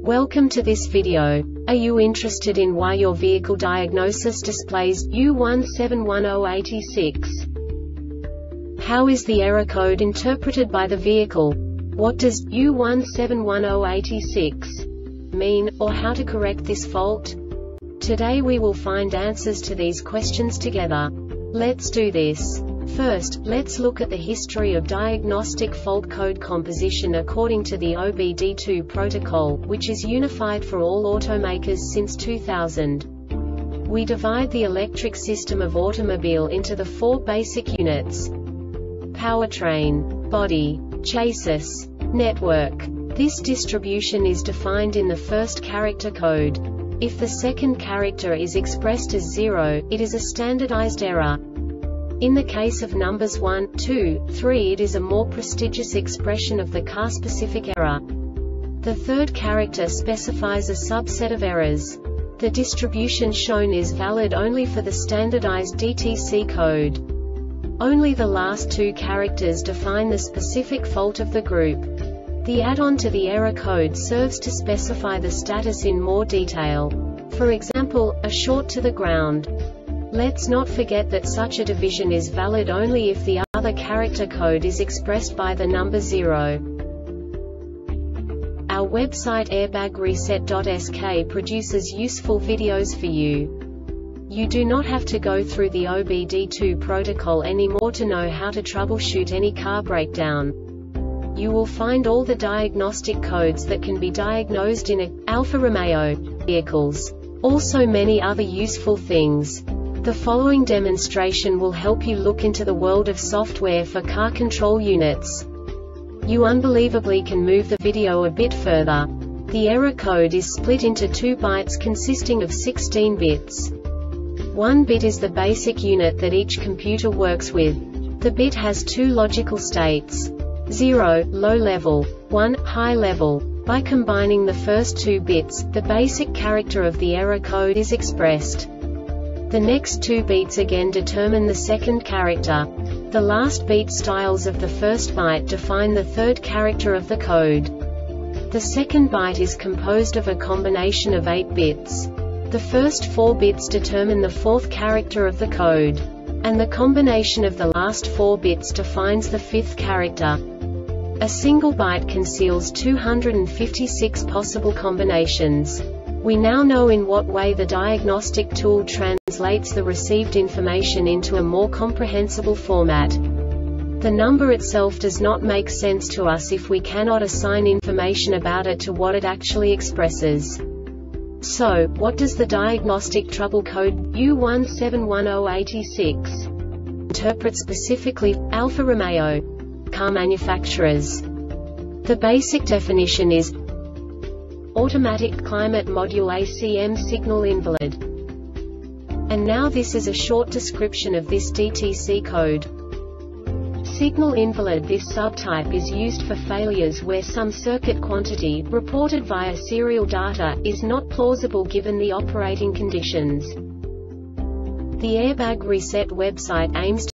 Welcome to this video. Are you interested in why your vehicle diagnosis displays U171086? How is the error code interpreted by the vehicle? What does U171086 mean, or how to correct this fault? Today we will find answers to these questions together. Let's do this. First, let's look at the history of diagnostic fault code composition according to the OBD2 protocol, which is unified for all automakers since 2000. We divide the electric system of automobile into the four basic units: powertrain, body, chassis, network. This distribution is defined in the first character code. If the second character is expressed as 0, it is a standardized error. In the case of numbers 1, 2, 3, it is a more prestigious expression of the car-specific error. The third character specifies a subset of errors. The distribution shown is valid only for the standardized DTC code. Only the last two characters define the specific fault of the group. The add-on to the error code serves to specify the status in more detail. For example, a short to the ground. Let's not forget that such a division is valid only if the other character code is expressed by the number 0. Our website airbagreset.sk produces useful videos for you. You do not have to go through the OBD2 protocol anymore to know how to troubleshoot any car breakdown. You will find all the diagnostic codes that can be diagnosed in Alfa Romeo vehicles. Also many other useful things. The following demonstration will help you look into the world of software for car control units. You unbelievably can move the video a bit further. The error code is split into 2 bytes consisting of 16 bits. 1 bit is the basic unit that each computer works with. The bit has 2 logical states: 0, low level, 1, high level. By combining the first 2 bits, the basic character of the error code is expressed. The next 2 beats again determine the second character. The last beat styles of the first byte define the third character of the code. The second byte is composed of a combination of 8 bits. The first 4 bits determine the fourth character of the code. And the combination of the last 4 bits defines the fifth character. A single byte conceals 256 possible combinations. We now know in what way the diagnostic tool translates the received information into a more comprehensible format. The number itself does not make sense to us if we cannot assign information about it to what it actually expresses. So, what does the diagnostic trouble code U171086 interpret specifically for Alfa Romeo car manufacturers? The basic definition is automatic climate module ACM signal invalid. And now this is a short description of this DTC code. Signal invalid. This subtype is used for failures where some circuit quantity, reported via serial data, is not plausible given the operating conditions. The Airbag Reset website aims to